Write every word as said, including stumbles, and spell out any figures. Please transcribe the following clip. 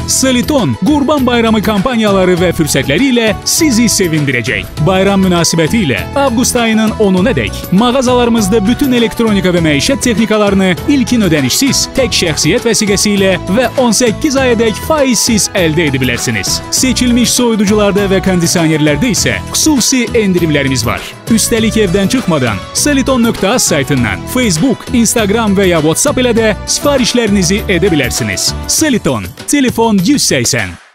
Soliton Qurban Bayramı kampanyaları və fürsətləri ilə sizi sevindirəcək. Bayram münasibəti ilə avqust ayının onunadək mağazalarımızda bütün elektronika və məişət texnikalarını ilkin ödənişsiz, tək şəxsiyyət vəsiqəsi ilə və on səkkiz ayədək faizsiz əldə edə bilərsiniz. Seçilmiş soyuducularda və kondisionerlərdə isə xüsusi endirimlərimiz var. Üstəlik evdən çıxmadan soliton nöqtə az saytından Facebook, Instagram və ya WhatsApp ilə də sifarişlərinizi edə bilərsiniz. Soliton, telefon yüz səksən.